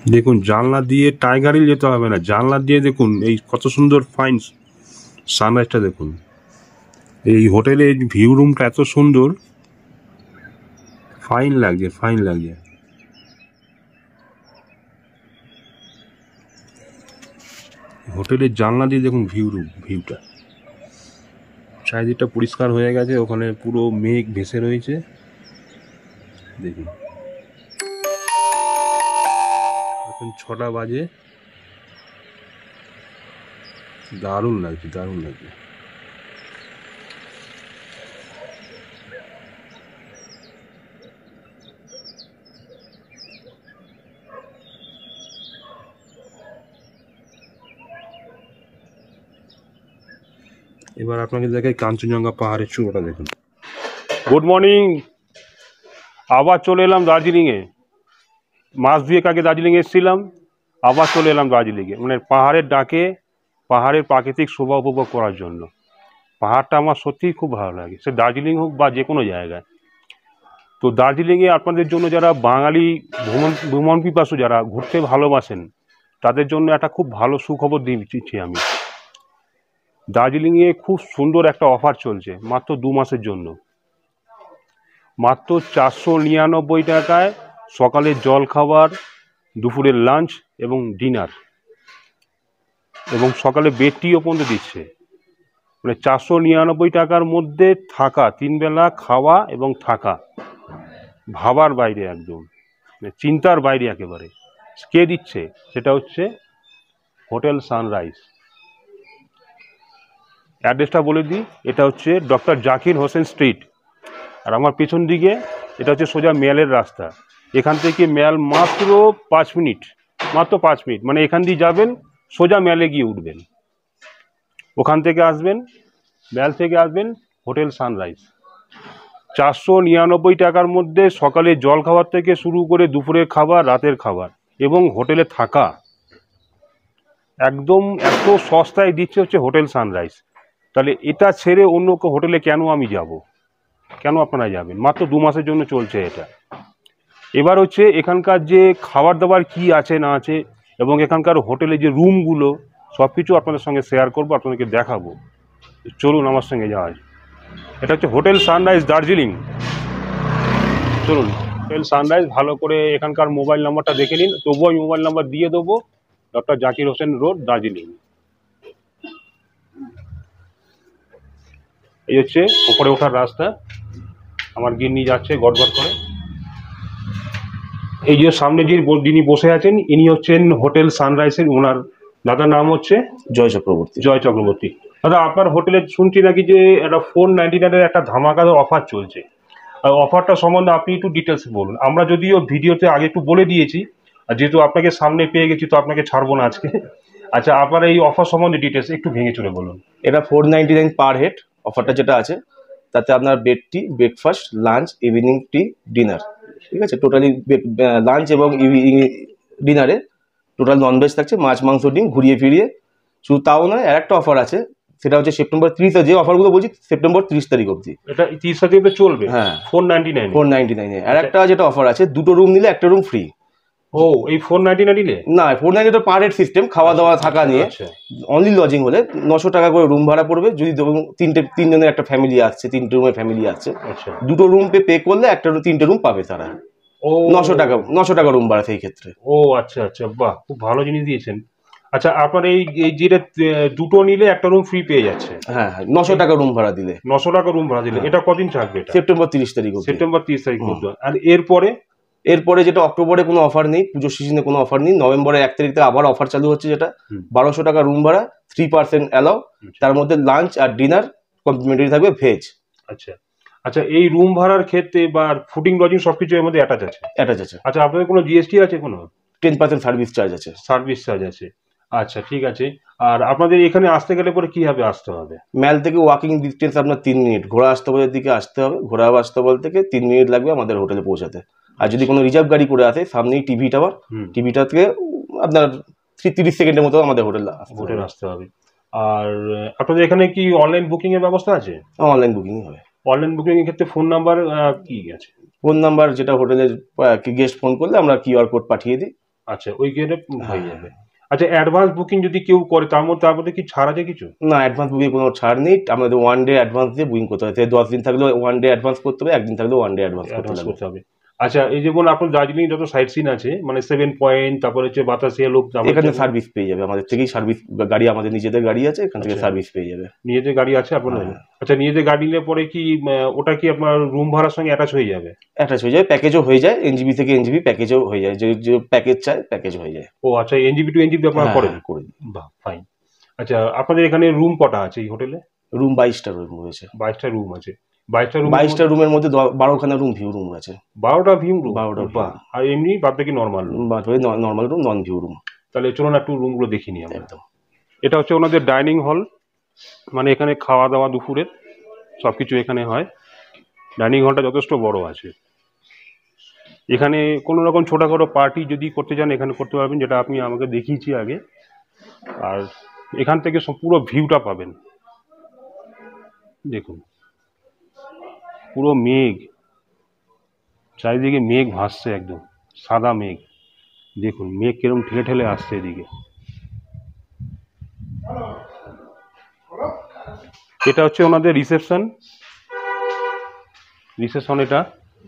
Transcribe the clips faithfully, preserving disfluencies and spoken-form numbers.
দেখুন জানলা দিয়ে টাইগার হিল যেতে হবে না, জানলা দিয়ে দেখুন এই কত সুন্দর ফাইন সানরাইজটা দেখুন। এই হোটেলের ভিউ রুমটা এত সুন্দর, ফাইন লাগছে ফাইন লাগছে। হোটেলের জানলা দিয়ে দেখুন ভিউ রুম, ভিউটা চারিদিকটা পরিষ্কার হয়ে গেছে, ওখানে পুরো মেঘ ভেসে রয়েছে দেখুন। এখন ছটা বাজে, দারুণ লাগছে দারুণ লাগছে। এবার আপনাকে দেখাই কাঞ্চনজঙ্ঘা পাহাড়ের চূড়াটা দেখুন। গুড মর্নিং, আবার চলে এলাম দার্জিলিংয়ে। মাস দুয়েক আগে দার্জিলিংয়ে এসেছিলাম, আবার চলে এলাম দার্জিলিংয়ে, মানে পাহাড়ের ডাকে পাহাড়ের প্রাকৃতিক শোভা উপভোগ করার জন্য। পাহাড়টা আমার সত্যিই খুব ভালো লাগে, সে দার্জিলিং হোক বা যে কোনো জায়গায়। তো দার্জিলিংয়ে আপনাদের জন্য যারা বাঙালি ভ্রমণ ভ্রমণ পিপাসু, যারা ঘুরতে ভালোবাসেন, তাদের জন্য একটা খুব ভালো সুখবর দিচ্ছি আমি। দার্জিলিংয়ে খুব সুন্দর একটা অফার চলছে মাত্র দু মাসের জন্য। মাত্র চারশো নিরানব্বই টাকায় সকালের জল খাবার, দুপুরের লাঞ্চ এবং ডিনার, এবং সকালে বেড টিও পর্যন্ত দিচ্ছে। মানে চারশো নিরানব্বই টাকার মধ্যে থাকা, তিন বেলা খাওয়া এবং থাকা, ভাবার বাইরে, একদম চিন্তার বাইরে একেবারে। কে দিচ্ছে? সেটা হচ্ছে হোটেল সানরাইজ। অ্যাড্রেসটা বলে দিই, এটা হচ্ছে ডক্টর জাকির হোসেন স্ট্রিট, আর আমার পেছন দিকে এটা হচ্ছে সোজা মেলের রাস্তা। এখান থেকে মেল মাত্র পাঁচ মিনিট, মাত্র পাঁচ মিনিট মানে এখান দিয়ে যাবেন, সোজা মেলে গিয়ে উঠবেন, ওখান থেকে আসবেন, মেল থেকে আসবেন হোটেল সানরাইজ। চারশো নিরানব্বই টাকার মধ্যে সকালে জল খাবার থেকে শুরু করে দুপুরের খাবার, রাতের খাবার এবং হোটেলে থাকা, একদম এত সস্তায় দিচ্ছে হচ্ছে হোটেল সানরাইজ। তাহলে এটা ছেড়ে অন্য হোটেলে কেন আমি যাব, কেন আপনারা যাবেন? মাত্র দু মাসের জন্য চলছে এটা। এবার হচ্ছে এখানকার যে খাবার দাবার কি আছে না আছে, এবং এখানকার হোটেলে যে রুমগুলো, সব কিছু আপনাদের সঙ্গে শেয়ার করবো, আপনাদেরকে দেখাবো। চলুন আমার সঙ্গে যাওয়া যায়। এটা হচ্ছে হোটেল সানরাইজ দার্জিলিং। চলুন হোটেল সানরাইজ, ভালো করে এখানকার মোবাইল নাম্বারটা দেখে নিন, তবুও আমি মোবাইল নাম্বার দিয়ে দেবো। Doctor Zakir Hussain road, Darjeeling. এই হচ্ছে উপরে ওঠার রাস্তা, আমার গিন্নি যাচ্ছে গড়গড় করে। এই যে সামনে যে যিনি বসে আছেন, ইনি হচ্ছেন হোটেল সানরাইজের ওনার। দাদার নাম হচ্ছে জয় চক্রবর্তী। জয় চক্রবর্তী। দাদা, আপনার হোটেলে শুনছি নাকি যে একটা ফোর নাইনটি নাইনের একটা ধামাকাদার অফার চলছে। আর অফারটা সম্বন্ধে আপনি একটু ডিটেলস বলুন। আমরা যদিও ভিডিওতে আগে একটু বলে দিয়েছি, আর যেহেতু আপনাকে সামনে পেয়ে গেছি তো আপনাকে ছাড়বো না আজকে। আচ্ছা, আপনার এই অফার সম্বন্ধে ডিটেলস একটু ভেঙে চলে বলুন। এটা four ninety nine per head অফারটা যেটা আছে, তাতে আপনার bed tea, breakfast, lunch, evening tea, dinner, ঠিক আছে। টোটালি লাঞ্চ এবং ডিনারে টোটাল ননভেজ থাকছে, মাছ, মাংস, ডিম, ঘুরিয়ে ফিরিয়ে। শুধু তাও নয়, আর একটা অফার আছে, সেটা হচ্ছে সেপ্টেম্বর ত্রিশ, যে অফারগুলো বলছি সেপ্টেম্বর ত্রিশ তারিখ অবধি। এটা তিরিশ তারিখ অবধি চলবে? হ্যাঁ, four ninety nine four ninety নাইনে। আর একটা যেটা অফার আছে, দুটো রুম নিলে একটা রুম ফ্রি। ও, এই ফোর নাইনটি নাইন নিলে? না, four ninety nine per head system, খাওয়া দাওয়া থাকা নিয়ে। অনলি লজিং হলে নশো টাকা করে রুম ভাড়া পড়বে। যদি তিনটে তিনজনের একটা ফ্যামিলি আসছে, তিনটে রুমের ফ্যামিলি আসছে, দুটো রুম পে পে করলে একটা তিনটে রুম পাবে তারা। ও, নশো টাকা নশো টাকা রুম ভাড়া সেই ক্ষেত্রে। ও আচ্ছা আচ্ছা, বাহ, খুব ভালো জিনিস দিয়েছেন। আচ্ছা, আপনার এই যেটা দুটো নিলে একটা রুম ফ্রি পেয়ে যাচ্ছে? হ্যাঁ হ্যাঁ, নশো টাকা রুম ভাড়া দিলে। নশো টাকা রুম ভাড়া দিলে। এটা কদিন থাকবে? সেপ্টেম্বর তিরিশ তারিখ। সেপ্টেম্বর তিরিশ তারিখ পর্যন্ত। আর এরপরে? এরপরে যেটা অক্টোবরে কোনো অফার নেই, পুজোর সিজনে কোনো অফার নেই। নভেম্বরের এক তারিখ থেকে আবার অফার চালু হচ্ছে, যেটা বারোশো টাকা রুম ভাড়া, থ্রি পার্সেন্ট অ্যালাউ। তার মধ্যে লাঞ্চ আর ডিনার কমপ্লিমেন্টারি থাকবে, ভেজ। আচ্ছা আচ্ছা, এই রুম ভাড়ার ক্ষেত্রে বা ফুডিং লজিং সবকিছু এর মধ্যে অ্যাটাচ আছে? অ্যাটাচ আছে। আচ্ছা, আপনাদের কোনো জিএসটি আছে? কোনো টেন পার্সেন্ট সার্ভিস চার্জ আছে। সার্ভিস চার্জ আছে, আচ্ছা ঠিক আছে। আর আপনাদের এখানে আসতে গেলে পরে কিভাবে আসতে হবে? ম্যাল থেকে ওয়াকিং ডিস্টেন্স আপনার তিন মিনিট, ঘোড়া আস্তবলের দিকে আসতে হবে। ঘোড়া আস্তবল থেকে তিন মিনিট লাগবে আমাদের হোটেলে পৌঁছাতে। আর যদি কোনো রিজার্ভ গাড়ি করে আসে, সামনেই টিভি টাওয়ার, টিভিটা থেকে আপনার তিরিশ সেকেন্ডের মতো আমাদের হোটেল হোটেল আসতে হবে। আর আপনাদের এখানে কি অনলাইন বুকিং এর ব্যবস্থা আছে? অনলাইন বুকিং হবে। অনলাইন বুকিং এর ক্ষেত্রে ফোন নাম্বার কি আছে? ফোন নাম্বার যেটা হোটেলের গেস্ট ফোন করলে আমরা কিউআর কোড পাঠিয়ে দিই, আচ্ছা ওই গেলে হয়ে যাবে। আচ্ছা অ্যাডভান্স বুকিং যদি কেউ করে তার মধ্যে তার মধ্যে কি ছাড় আছে কিছু? না, অ্যাডভান্স বুকিং কোনো ছাড় নেই, আমাদের ওয়ান ডে অ্যাডভান্স দিয়ে বুকিং করতে হবে। দশ দিন থাকলেও ওয়ান ডে অ্যাডভান্স করতে হবে, একদিন থাকলেও ওয়ান ডে অ্যাডভান্স করতে অ্যাডভান্স হবে। করতে হবে। আচ্ছা এই যেমন আপনার দার্জিলিং যত সাইট সিন আছে মানে সেভেন পয়েন্ট, তারপরে হচ্ছে বাতাসিয়া লোক, এখানে সার্ভিস পেয়ে যাবে, আমাদের থেকেই সার্ভিস গাড়ি, আমাদের নিজেদের গাড়ি আছে, এখান থেকে আচ্ছা। সার্ভিস পেয়ে যাবে। নিজেদের গাড়ি আছে আপনার? হ্যাঁ। আচ্ছা নিজেদের গাড়ি নিলে পরে কি আহ, ওটা কি আপনার রুম ভাড়ার সঙ্গে অ্যাটাচ হয়ে যাবে? অ্যাটাচ হয়ে যায়, প্যাকেজও হয়ে যায়, এনজিবি থেকে এনজিবি প্যাকেজও হয়ে যায়, যে যে প্যাকেজ চায় প্যাকেজ হয়ে যায়। ও আচ্ছা এনজিবি টু এনজিবি আপনারা হ্যাঁ, করেন? করে দিই। বাহ ফাইন। আচ্ছা আপনাদের এখানে রুম কটা আছে এই হোটেলে? রুম বাইশটা রুম রয়েছে। বাইশটা রুম আছে। বাইশটা রুম বাইশটা রুমের মধ্যে দ- বারোখানা রুম ভিউ রুম আছে। বারোটা ভিউ রুম? বারোটা view বাহ। আর এমনি বাদ বাকি normal room? Normal room, non view room. তাহলে চলুন একটু রুমগুলো দেখি নি আমরা। একদম। এটা হচ্ছে ওনাদের ডাইনিং হল, মানে এখানে খাওয়া দাওয়া দুপুরের সবকিছু এখানে হয়। ডাইনিং হলটা যথেষ্ট বড় আছে। এখানে কোনো রকম ছোটখাটো পার্টি যদি করতে চান এখানে করতে পারবেন, যেটা আপনি আমাকে দেখিয়েছি আগে। আর এখান থেকে সব পুরো ভিউটা পাবেন। দেখুন পুরো মেঘ, চারিদিকে মেঘ ভাসছে, একদম সাদা মেঘ। দেখুন মেঘ কিরকম ঠেলে ঠেলে আসছে এদিকে। এটা হচ্ছে ওনাদের রিসেপশন। রিসেপশন এটা,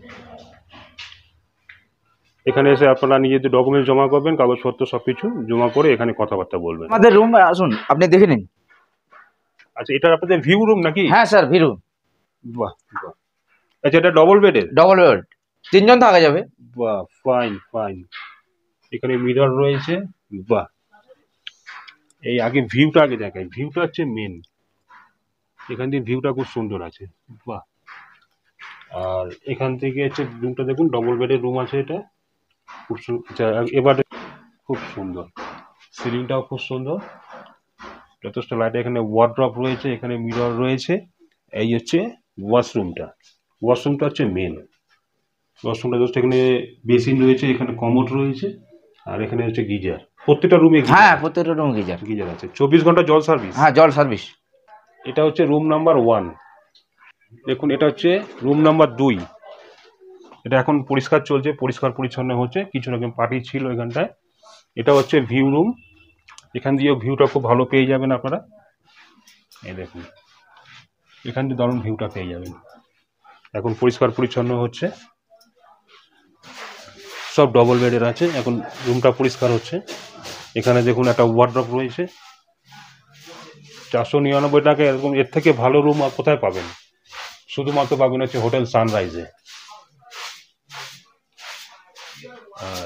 এখানে এসে আপনারা নিজেদের ডকুমেন্ট জমা করবেন, কাগজপত্র সবকিছু জমা করে এখানে কথাবার্তা বলবেন। আমাদের রুম আসুন, আপনি দেখে নিন। আচ্ছা এটা আপনাদের ভিউ রুম নাকি? হ্যাঁ স্যার, ভিউ। বাহ বাহ। আচ্ছা এটা ডবল বেডের? ডবল বেড, তিনজন থাকা যাবে। বাহ ফাইন ফাইন। এখানে মিরর রয়েছে। বাহ। এই আগে ভিউটা আগে দেখাই, ভিউটা হচ্ছে মেন। এখান থেকে ভিউটা খুব সুন্দর আছে। বাহ। আর এখান থেকে হচ্ছে রুমটা দেখুন, ডবল বেডের রুম আছে এটা, খুব সুন্দর। এবারে খুব সুন্দর, সিলিংটাও খুব সুন্দর, যথেষ্ট লাইট। এখানে ওয়ার্ড্রপ রয়েছে, এখানে মিরর রয়েছে। এই হচ্ছে ওয়াশরুমটা। ওয়াশরুমটা হচ্ছে মেন। ওয়াশরুমটা জাস্ট এখানে বেসিন রয়েছে, এখানে কমোড রয়েছে, আর এখানে হচ্ছে গিজার। প্রত্যেকটা রুমে হ্যাঁ, প্রত্যেকটা রুম গিজার। গিজার আছে, চব্বিশ ঘন্টা জল সার্ভিস। হ্যাঁ, জল সার্ভিস। এটা হচ্ছে রুম নাম্বার ওয়ান। দেখুন এটা হচ্ছে রুম নাম্বার দুই। এটা এখন পরিষ্কার চলছে, পরিষ্কার পরিচ্ছন্ন হচ্ছে, কিছু রকম পার্টি ছিল এখানটায়। এটা হচ্ছে ভিউ রুম। এখান দিয়েও ভিউটা খুব ভালো পেয়ে যাবেন আপনারা। এই দেখুন এখান দিয়ে দারুণ ভিউটা পেয়ে যাবেন। এখন পরিষ্কার পরিচ্ছন্ন হচ্ছে, সব ডবল বেডের আছে। এখন রুমটা পরিষ্কার হচ্ছে। এখানে দেখুন একটা ওয়ার্ড্রপ রয়েছে। চারশো নিরানব্বই টাকা এরকম, এর থেকে ভালো রুম আর কোথায় পাবেন? শুধুমাত্র পাবেন হচ্ছে হোটেল সানরাইজে। আর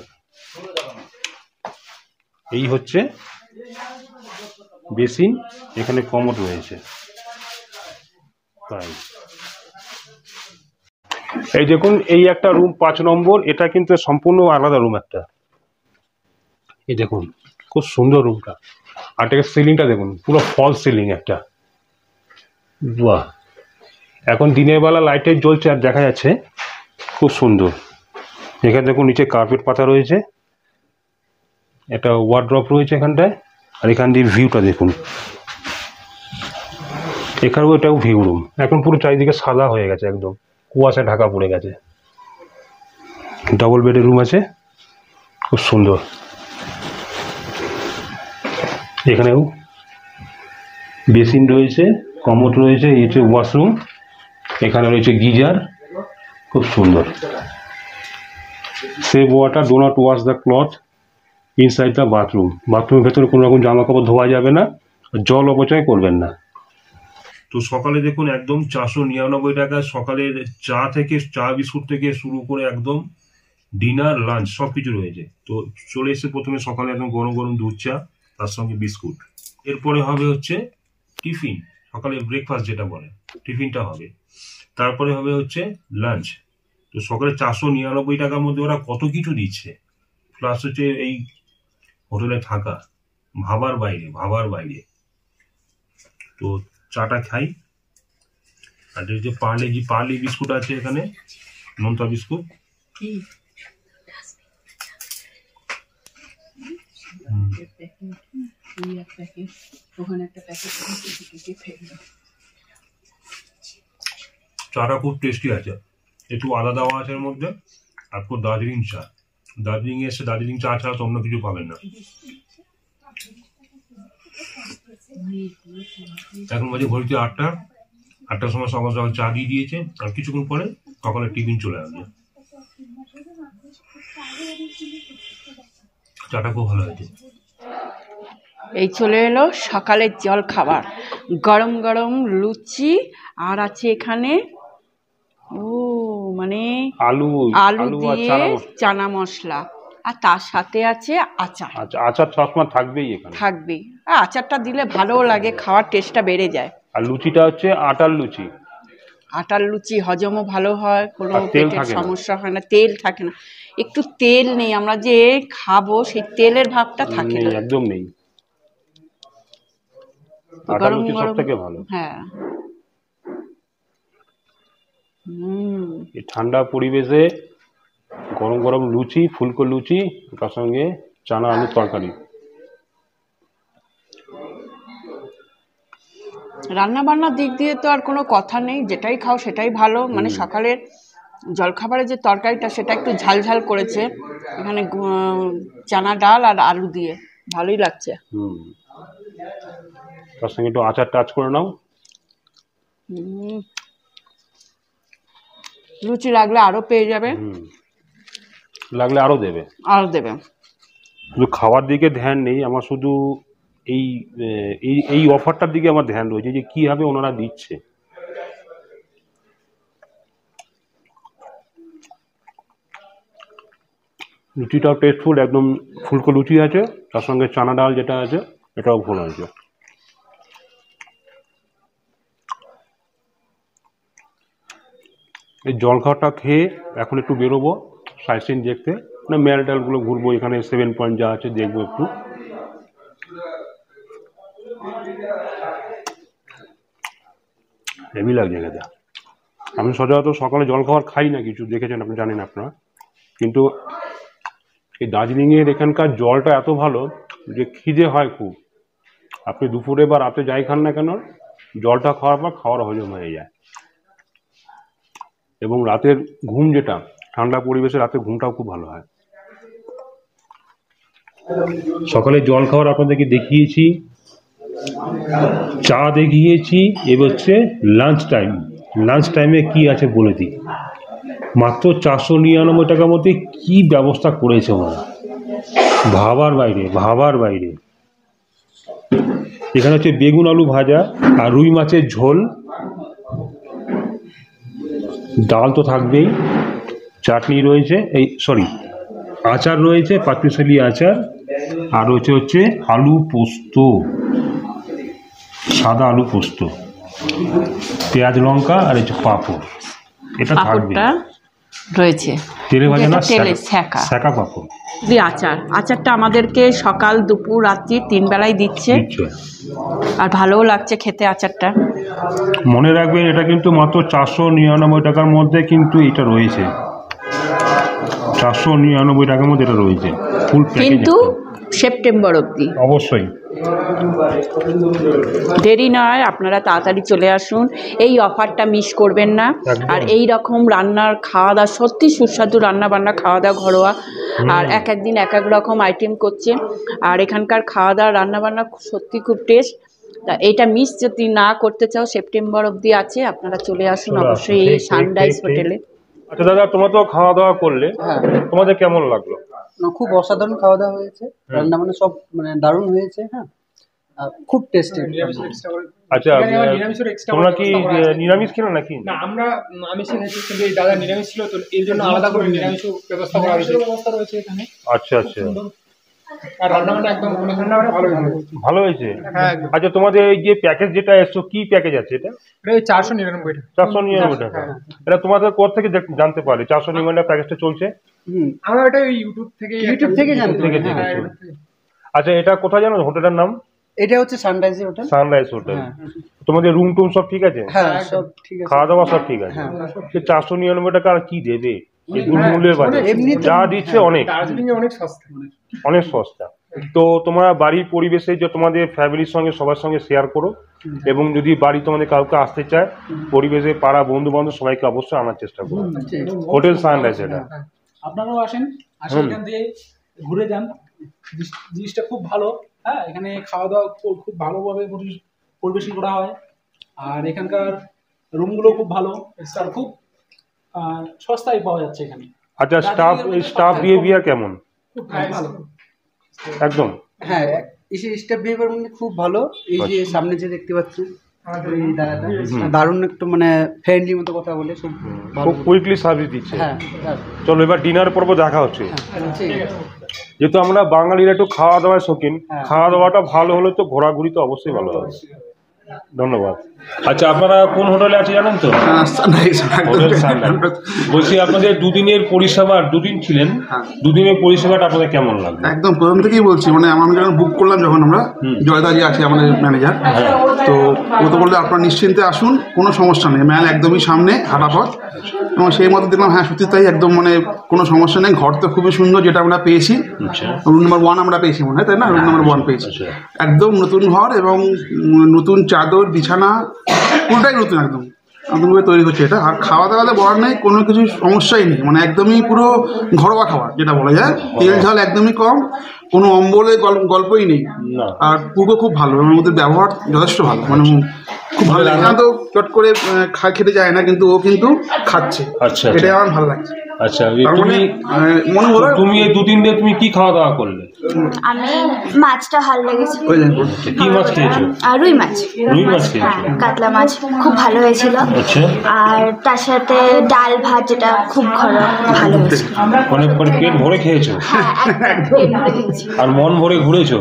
এই হচ্ছে বেসিন, এখানে কমোড রয়েছে। তাই এই দেখুন এই একটা রুম পাঁচ নম্বর, এটা কিন্তু সম্পূর্ণ আলাদা রুম একটা। এই দেখুন খুব সুন্দর রুমটা। আর এটাকে সিলিংটা দেখুন, পুরো ফল সিলিং একটা। বাহ। এখন দিনের বেলা লাইটের জ্বলছে আর দেখা যাচ্ছে, খুব সুন্দর। এখানে দেখুন নিচে কার্পেট পাতা রয়েছে, একটা ওয়ার্ড্রপ রয়েছে এখানটায়। আর এখান দিয়ে ভিউটা দেখুন, এখানেও এটাও ভিউ রুম। এখন পুরো চারিদিকে সাদা হয়ে গেছে, একদম কুয়াশা ঢাকা পড়ে গেছে। ডবল বেডের রুম আছে, খুব সুন্দর। এখানেও বেসিন রয়েছে, কমোড রয়েছে, এই হচ্ছে ওয়াশরুম, এখানে রয়েছে গিজার, খুব সুন্দর। Save water, do not wash the cloth inside the bathroom. বাথরুমের ভেতরে কোনো রকম জামা কাপড় ধোয়া যাবে না, জল অপচয় করবেন না। তো সকালে দেখুন একদম চারশো নিরানব্বই টাকায় সকালের চা থেকে, চা বিস্কুট থেকে শুরু করে একদম ডিনার লাঞ্চ সব কিছু রয়েছে। তো চলে এসে প্রথমে সকালে একদম গরম গরম দুধ চা, তার সঙ্গে বিস্কুট। এরপরে হবে হচ্ছে টিফিন, সকালে ব্রেকফাস্ট যেটা বলে, টিফিনটা হবে। তারপরে হবে হচ্ছে লাঞ্চ। তো সকালে চারশো নিরানব্বই টাকার মধ্যে ওরা কত কিছু দিচ্ছে, প্লাস হচ্ছে এই হোটেলে থাকা, ভাবার বাইরে, ভাবার বাইরে। তো চাটা খাই। আর এই যে পার্লে জি পার্লি বিস্কুট আছে এখানে, নোনতা বিস্কুট। চাটা খুব টেস্টি আছে, একটু আদা দেওয়া আছে এর মধ্যে, আর পুরো দার্জিলিং চা, দার্জিলিং এ এসে দার্জিলিং চা ছাড়া তো অন্য কিছু পাবেন না। এখন বাজে ঘড়িতে আটটা, আটটার সময় সকাল সকাল চা দিয়ে দিয়েছে, আর কিছুক্ষণ পরে সকালে টিফিন চলে আসবে। চাটা খুব ভালো হয়েছে। এই চলে এলো সকালের জল খাবার, গরম গরম লুচি, আর আছে এখানে ও মানে আলু আলু আর দিয়ে চানা মশলা। চানা মশলা, আর তার সাথে আছে আচার। আচ্ছা, আচার সবসময় থাকবেই এখানে। থাকবে, আর আচারটা দিলে ভালোও লাগে, খাওয়ার টেস্টটা বেড়ে যায়। আর লুচিটা হচ্ছে আটার লুচি। আটার লুচি হজমও ভালো হয়, কোনো আর তেল পেটের থাকে না। সমস্যা হয় না, তেল থাকে না। একটু তেল নেই, আমরা যে খাবো সেই তেলের ভাবটা থাকে নেই, না। একদম নেই। আটার গরম লুচি গরম, সবথেকে ভালো। হ্যাঁ। হুম, এই ঠান্ডা পরিবেশে গরম গরম লুচি, ফুলকো লুচি, তার সঙ্গে চানা আলুর তরকারি। রান্না বান্নার দিক দিয়ে তো আর কোনো কথা নেই, যেটাই খাও সেটাই ভালো। মানে সকালের জলখাবারের যে তরকারিটা সেটা একটু ঝাল ঝাল করেছে এখানে, গু- চানা ডাল আর আলু দিয়ে, ভালোই লাগছে। হুম, তার সঙ্গে একটু আচার টাচ করে নাও। হুম, লুচি লাগলে আরো পেয়ে যাবে, হুম, লাগলে আরো দেবে। আরো দেবে। শুধু খাওয়ার দিকে ধ্যান নেই আমার, শুধু এই আহ, এই এই অফারটার দিকে আমার ধ্যান রয়েছে যে কিভাবে ওনারা দিচ্ছে। লুচিটাও টেস্টফুল, একদম ফুলকো লুচি আছে, তার সঙ্গে চানা ডাল যেটা আছে এটাও ভালো আছে। এই জল খাওয়াটা খেয়ে এখন একটু বেরোবো সাইট সিন দেখতে, মানে মেল টেলগুলো ঘুরবো, এখানে সেভেন পয়েন্ট যা আছে দেখবো একটু। হেভি লাগছে খেতে। আমি সচরাচর সকালে জল খাবার খাই না কিছু, দেখেছেন আপনি, জানেন আপনারা, কিন্তু এই দার্জিলিংয়ের এখানকার জলটা এত ভালো যে খিদে হয় খুব। আপনি দুপুরে বা রাতে যাই খান না কেন, জলটা খাওয়ার পর খাওয়ার হজম হয়ে যায়। এবং রাতের ঘুম, যেটা ঠান্ডা পরিবেশে রাতের ঘুমটাও খুব ভালো হয়। সকালে জল খাওয়ার আপনাদেরকে দেখিয়েছি, চা দেখিয়েছি, এবার হচ্ছে লাঞ্চ টাইম। লাঞ্চ টাইমে কি আছে বলে দিই। মাত্র চারশো নিরানব্বই টাকার মধ্যে কি ব্যবস্থা করেছে ওরা, ভাবার বাইরে, ভাবার বাইরে। এখানে হচ্ছে বেগুন আলু ভাজা আর রুই মাছের ঝোল, ডাল তো থাকবেই, চাটনি রয়েছে, এই সরি আচার রয়েছে, পাঁচমিশালি আচার, আর রয়েছে হচ্ছে আলু পোস্ত, সাদা আলু পোস্ত, পেঁয়াজ লঙ্কা, আর হচ্ছে পাঁপড়। এটা থাকবে, পাঁপড়টা রয়েছে, তেলে ভাজা না, যেটা তেলে সেকা। সেকা পাঁপড়। দি আচার, আচারটা আমাদেরকে সকাল দুপুর রাত্রি তিন বেলায় দিচ্ছে, দিচ্ছে। আর ভালোও লাগছে খেতে আচারটা। মনে রাখবেন এটা কিন্তু মাত্র চারশো নিরানব্বই টাকার মধ্যে কিন্তু এটা রয়েছে, চারশো নিরানব্বই টাকার মধ্যে এটা রয়েছে ফুল প্যাকেজ। কিন্তু সেপ্টেম্বর অবধি, অবশ্যই দেরি নয়, আপনারা তাড়াতাড়ি চলে আসুন, এই অফারটা মিস করবেন না। একদম। আর এই রকম রান্নার খাওয়া দাওয়া সত্যি সুস্বাদু, রান্না বান্না খাওয়া দাওয়া ঘরোয়া, আর এক একদিন এক এক রকম আইটেম করছে, আর এখানকার খাওয়া দাওয়া রান্না বান্না সত্যি খুব টেস্ট। তা এইটা মিস যদি না করতে চাও, সেপ্টেম্বর অবধি আছে, আপনারা চলে আসুন চলে আসুন, অবশ্যই এই ঠিক, ঠিক, সানরাইজ ঠিক, ঠিক। হোটেলে। আচ্ছা দাদা, তোমরা তো খাওয়া দাওয়া করলে, হ্যাঁ, তোমাদের কেমন লাগলো? না, খুব অসাধারণ খাওয়া দাওয়া হয়েছে, রান্না বান্না সব মানে দারুণ হয়েছে। হ্যাঁ, আর খুব টেস্টি। আচ্ছা, এখানে আবার নিরামিষের extra তোমরা কোনো কি ব্যবস্থা করা আছে? নিরামিষ খেলো নাকি? না, আমরা আমিষে খেয়েছি, কিন্তু এই দাদা নিরামিষ ছিল, তো এর জন্য আলাদা করে নিরামিষ ব্যবস্থা করা হয়েছে। ব্যবস্থা রয়েছে এখানে, আচ্ছা আচ্ছা, আর রান্না বান্না একদম মানে রান্না বান্না ভালো হয়েছে। ভালো হয়েছে। হ্যাঁ, একদম। আচ্ছা, তোমাদের এই যে প্যাকেজ যেটা এসছো, কি প্যাকেজ আছে এটা? এটা ওই চারশো নিরানব্বই টাকা। চারশো নিরানব্বই টাকা। হ্যাঁ। এটা তোমাদের কোথা থেকে দেখ- জানতে পারলে চারশো নিরানব্বই টাকা প্যাকেজটা চলছে? হুম, আমরা এটা ওই ইউটিউব থেকে ইউটিউব থেকে জানতে থেকে পারি। হ্যাঁ, দেখেছো। আচ্ছা, এটা কোথায় জানো হোটেলের নাম? এটা হচ্ছে সানরাইজ হোটেল। Sunrise hotel. হ্যাঁ। তোমাদের রুম টুম সব ঠিক আছে? হ্যাঁ, সব ঠিক আছে। খাওয়া দাওয়া সব ঠিক আছে? হ্যাঁ। সে চারশো নিরানব্বই টাকা আর কি দেবে এই দুর্মূল্যের বাজারে? এমনি তো- যা দিচ্ছে অনেক, দার্জিলিং এ অনেক সস্তা। অনেক সস্তা। তো তোমরা বাড়ির পরিবেশে যে তোমাদের ফ্যামিলির সঙ্গে সবার সঙ্গে শেয়ার করো, এবং যদি বাড়ি তোমাদের কাউকে আসতে চায়, পরিবেশে পাড়া বন্ধু বান্ধব সবাইকে অবশ্যই আনার চেষ্টা করো। হোটেল সানরাইজ এটা। আপনারাও আসেন, আসে এখান থেকে ঘুরে যান, জিনিস- জিনিসটা খুব ভালো। হ্যাঁ, এখানে খাওয়া দাওয়া খুব খুব ভালোভাবে পরি- পরিবেশন করা হয়। আর এখানকার রুমগুলো খুব ভালো, আর খুব আহ, সস্তায় পাওয়া যাচ্ছে এখানে। আচ্ছা, স্টাফ স্টাফ বিহেভিয়ার কেমন? খুব ভালো। একদম। হ্যাঁ, এসে স্টেপ বিহেভিয়ার মানে খুব ভালো। এই যে সামনে যে দেখতে পাচ্ছেন এই দাদাটা দারুণ একটু মানে ফ্রেন্ডলি মতো কথা বলে, খুব ভালো। খুব কুইকলি সার্ভিস দিচ্ছে। হ্যাঁ হ্যাঁ, চলো এবার ডিনার পর্ব দেখা হচ্ছে। ঠিক আছে। যেহেতু আমরা বাঙালিরা একটু খাওয়া দাওয়ায় শৌখিন, হ্যাঁ। খাওয়া দাওয়াটা ভালো হলে তো ঘোরাঘুরি তো অবশ্যই ভালো হবে। ধন্যবাদ। আচ্ছা, আপনারা কোন হোটেলে আছে জানেন তো? Hotel Sunrise. বলছি আপনাদের দুদিনের পরিষেবা, দুদিন ছিলেন, দুদিনের পরিষেবাটা আপনাদের কেমন লাগলো? একদম প্রথম থেকেই বলছি, মানে আমরা যখন বুক করলাম, যখন আমরা জয়দাজি আছে আমাদের ম্যানেজার, তো ও তো বললো আপনারা নিশ্চিন্তে আসুন, কোনো সমস্যা নেই, ম্যাল একদমই সামনে হাঁটা পথ। এবং সেই মতো দেখলাম, হ্যাঁ সত্যি তাই, একদম মানে কোনো সমস্যা নেই। ঘর তো খুবই সুন্দর, যেটা আমরা পেয়েছি, রুম নাম্বার ওয়ান আমরা পেয়েছি মনে হয়, তাই না? রুম নাম্বার ওয়ান পেয়েছি, একদম নতুন ঘর এবং উম, নতুন চাদর বিছানা পুরোটাই নতুন, একদম নতুনভাবে তৈরি হচ্ছে এটা। আর খাওয়া দাওয়াতে বলার নেই, কোনো কিছু সমস্যাই নেই, মানে একদমই পুরো ঘরোয়া খাবার যেটা বলা যায়। তেল ঝাল একদমই কম, কোনো অম্বলে গল- গল্পই নেই। না। আর পুরো খুব ভালো, এবং ওদের ব্যবহার যথেষ্ট ভালো, মানে খুব ভালো লাগে। না তো চট করে আহ, খা খেতে যায় না, কিন্তু ও কিন্তু খাচ্ছে, আচ্ছা, এটাই আমার ভালো লাগছে। আচ্ছা, তার মানে তুমি আহ, মনে হলো তুমি এই দুদিন দিয়ে তুমি কি খাওয়া দাওয়া করলে? আমি মাছটা ভালো লেগেছে। ওই যে কি মাছ খেয়েছো? আর রুই মাছ, রুই মাছ খেয়েছো? হ্যাঁ কাতলা মাছ খুব ভালো হয়েছিল। আচ্ছা। আর তার সাথে ডাল ভাত, যেটা খুব ঘরোয়া, ভালো হয়েছিল। মানে মানে পেট ভরে খেয়েছো হ্যাঁ একদম পেট ভরে খেয়েছি। আর মন ভরে ঘুরেছো,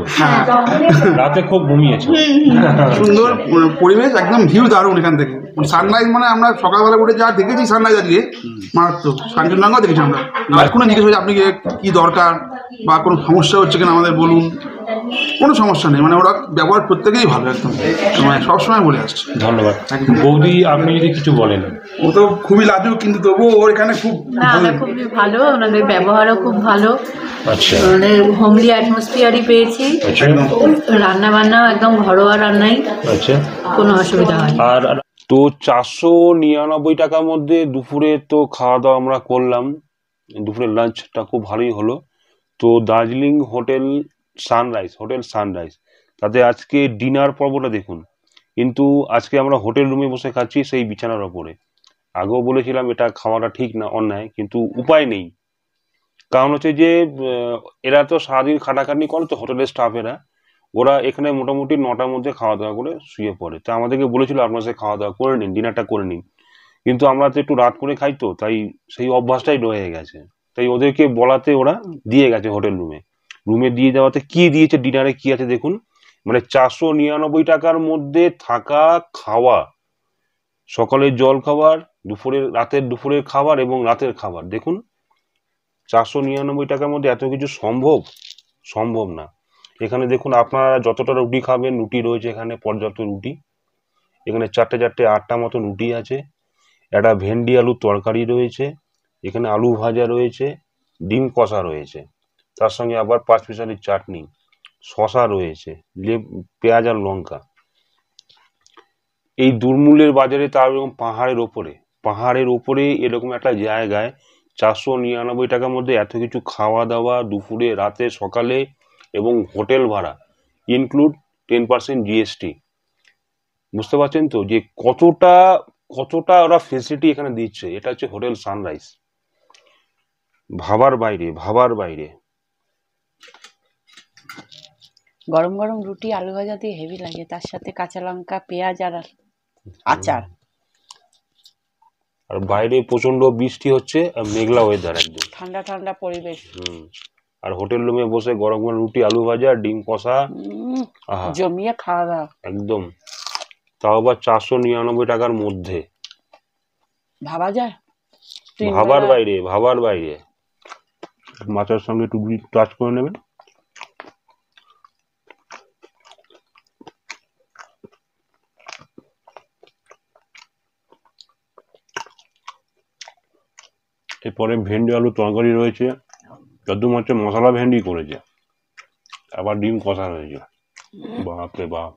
রাতে খুব ঘুমিয়েছো। সুন্দর আহ, পরিবেশ, একদম ভিউ দারুণ এখান থেকে। সানরাইজ মানে আমরা সকালবেলা উঠে যা দেখেছি সানরাইজ আজকে মারাত্মক। কাঞ্চনজঙ্ঘা দেখেছি আমরা। আর কোনো জিজ্ঞেস হয়েছে আপনি কি- কি দরকার বা কোনো সমস্যা হচ্ছে কিনা আমাদের বলুন, কোনো সমস্যা নেই, মানে ওরা ব্যবহার প্রত্যেকেই ভালো, একদম মানে সবসময় বলে আসছে। ধন্যবাদ। বৌদি, আপনি যদি কিছু বলেন। ও তো খুবই লাজুক, কিন্তু তবুও ওর এখানে খুব না, ভালো। আমরা খুবই ভালো, ওনাদের ব্যবহারও খুব ভালো, আচ্ছা, মানে হোমলি অ্যাটমসফিয়ারই পেয়েছি। আচ্ছা, রান্না বান্নাও একদম ঘরোয়া রান্নাই, আচ্ছা। কোনো অসুবিধা হয় না। আর তো চারশো নিরানব্বই টাকার মধ্যে দুপুরে তো খাওয়া দাওয়া আমরা করলাম, দুপুরের লাঞ্চটা খুব ভালোই হলো। তো Darjeeling hotel Sunrise, hotel Sunrise, তাতে আজকে ডিনার পর্বটা দেখুন। কিন্তু আজকে আমরা হোটেল রুমে বসে খাচ্ছি, সেই বিছানার ওপরে। আগেও বলেছিলাম এটা খাওয়াটা ঠিক না, অন্যায়, কিন্তু উপায় নেই। কারণ হচ্ছে যে আহ, এরা তো সারাদিন খাটাখাটনি করে, তো হোটেলের স্টাফেরা ওরা এখানে মোটামুটি নটার মধ্যে খাওয়া দাওয়া করে শুয়ে পড়ে। তো আমাদেরকে বলেছিল আপনারা সে খাওয়া দাওয়া করে নিন, ডিনারটা করে নিন, কিন্তু আমরা তো একটু রাত করে খাই, তো তাই সেই অভ্যাসটাই রয়ে গেছে। তাই ওদেরকে বলাতে ওরা দিয়ে গেছে হোটেল রুমে। রুমে দিয়ে দেওয়াতে কি দিয়েছে, ডিনারে কি আছে দেখুন। মানে চারশো নিরানব্বই টাকার মধ্যে থাকা, খাওয়া, সকালের জল খাবার, দুপুরের রাতের দুপুরের খাবার এবং রাতের খাবার, দেখুন চারশো নিরানব্বই টাকার মধ্যে এত কিছু সম্ভব? সম্ভব না। এখানে দেখুন, আপনারা যতটা রুটি খাবেন, রুটি রয়েছে এখানে পর্যাপ্ত রুটি। এখানে চারটে চারটে আটটা মতো রুটি আছে, একটা ভেন্ডি আলুর তরকারি রয়েছে, এখানে আলু ভাজা রয়েছে, ডিম কষা রয়েছে, তার সঙ্গে আবার পাঁচ পিসালির চাটনি, শশা রয়েছে, লেবু, পেঁয়াজ আর লঙ্কা। এই দুর্মূল্যের বাজারে, তার এরকম পাহাড়ের ওপরে, পাহাড়ের ওপরে এরকম একটা জায়গায় চারশো নিরানব্বই টাকার মধ্যে এত কিছু খাওয়া দাওয়া, দুপুরে, রাতে, সকালে, এবং হোটেল ভাড়া ইনক্লুড টেন পার্সেন্ট জিএসটি। বুঝতে পারছেন তো যে কতটা কতটা ওরা ফেসিলিটি এখানে দিচ্ছে। এটা হচ্ছে হোটেল সানরাইজ, ভাবার বাইরে, ভাবার বাইরে। গরম গরম রুটি আলু ভাজা দিয়ে হেভি লাগে, তার সাথে কাঁচা লঙ্কা, পেঁয়াজ আর আচার। আর বাইরে প্রচন্ড বৃষ্টি হচ্ছে, আর মেঘলা ওয়েদার, একদম ঠান্ডা ঠান্ডা পরিবেশ। হুম। আর হোটেল রুমে বসে গরম গরম রুটি, আলু ভাজা, ডিম কষা, উম, আহা, জমিয়ে খাওয়া দাওয়া। একদম। তাও আবার চারশো নিরানব্বই টাকার মধ্যে। ভাবা যায়? তিন ভাবার বেলা- বাইরে, ভাবার বাইরে। মাছের সঙ্গে একটু টাচ করে নেবেন। এরপরে ভেন্ডি আলু তরকারি রয়েছে, যদু মাছের মশলা ভেন্ডি করেছে, আবার ডিম কষা রয়েছে। বাপরে বাপ।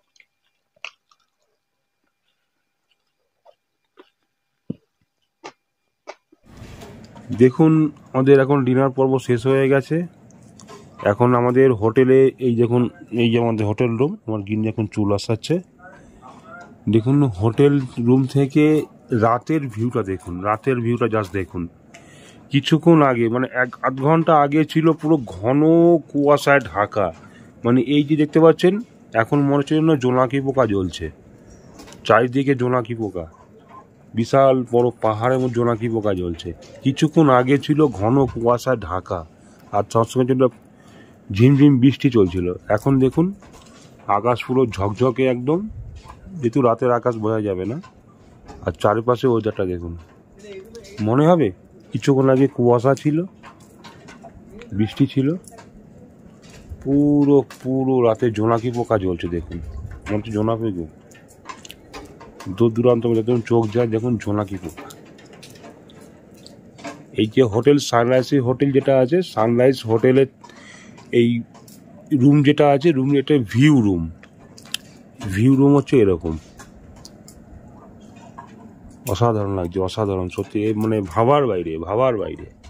দেখুন আমাদের এখন ডিনার পর্ব শেষ হয়ে গেছে। এখন আমাদের হোটেলে এই দেখুন, এই যে আমাদের হোটেল রুম, আমার গিন্নি এখন চুল আসাচ্ছে। দেখুন হোটেল রুম থেকে রাতের ভিউটা দেখুন, রাতের ভিউটা জাস্ট দেখুন। কিছুক্ষণ আগে মানে এক আধ ঘন্টা আগে ছিল পুরো ঘন কুয়াশায় ঢাকা, মানে এই যে দেখতে পাচ্ছেন এখন মনে হচ্ছে যেন জোনাকি পোকা জ্বলছে, চারিদিকে জোনাকি পোকা, বিশাল বড় পাহাড়ের মধ্যে জোনাকি পোকা জ্বলছে। কিছুক্ষণ আগে ছিল ঘন কুয়াশায় ঢাকা, আর সবসময় জন্য ঝিমঝিম বৃষ্টি চলছিল। এখন দেখুন আকাশ পুরো ঝকঝকে একদম, যেহেতু রাতের আকাশ বোঝা যাবে না। আর চারিপাশে ওয়েদারটা দেখুন, মনে হবে কিছুক্ষণ আগে কুয়াশা ছিল, বৃষ্টি ছিল, পুরো পুরো রাতে জোনাকি পোকা জ্বলছে। দেখুন মনে হচ্ছে জোনাকি পোকা, দূর দূরান্ত দেখুন চোখ যায়, দেখুন জোনাকি পোকা। এই যে হোটেল সানরাইজ হোটেল যেটা আছে, সানরাইজ হোটেলের এই রুম যেটা আছে, রুম এটা ভিউ রুম, ভিউ রুম হচ্ছে এরকম। অসাধারণ লাগছে, অসাধারণ সত্যি, মানে ভাবার বাইরে, ভাবার বাইরে।